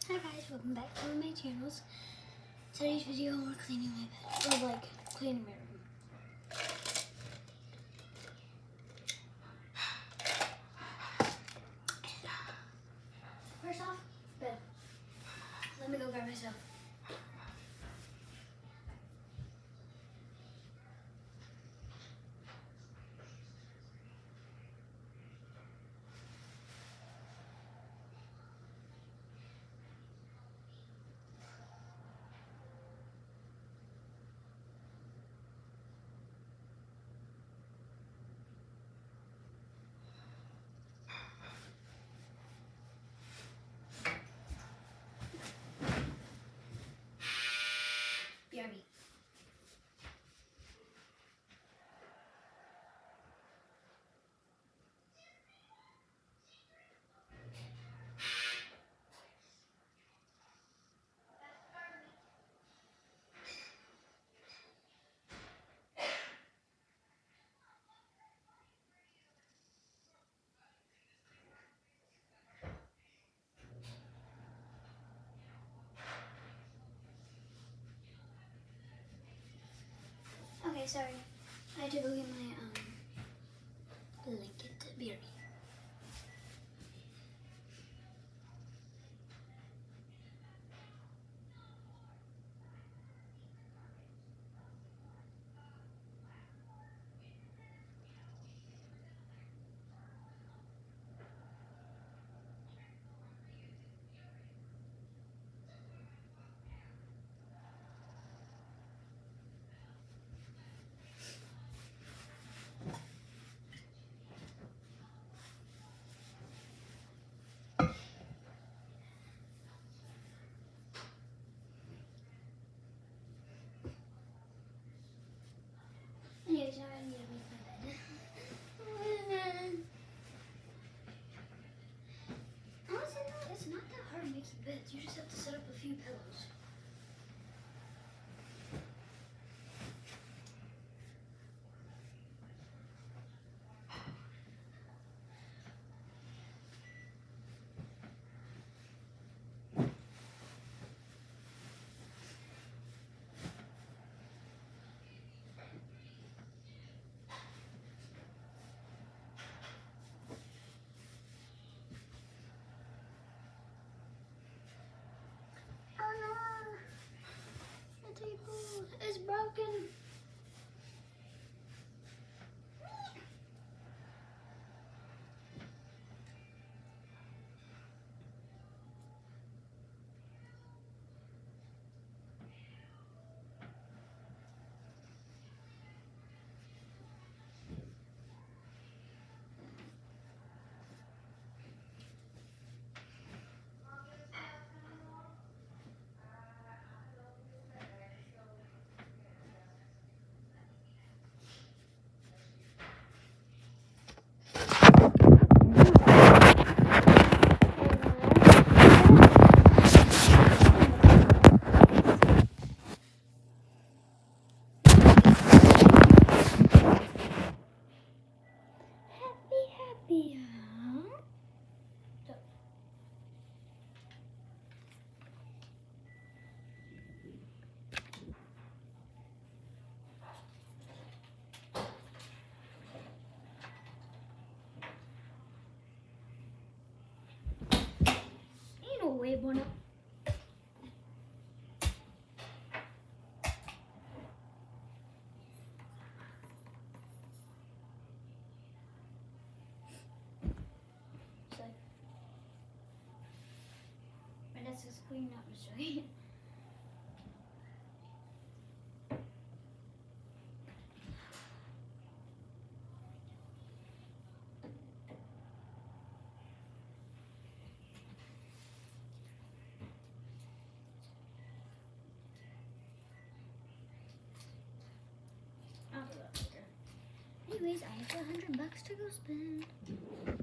Hi guys, welcome back to my channels. Today's video we're cleaning my bed, or like cleaning my room. First off, bed. Let me go grab myself. BRB. Okay, sorry. I had to go get my blanket, BRB. Anyways, now I need to make my bed. Honestly, no, it's not that hard making beds. You just have to set up a few pillows. It's broken. Ain't no way, Bono. My desk is clean up, I'm sorry. I'll do that later. Anyways, I have $100 to go spend.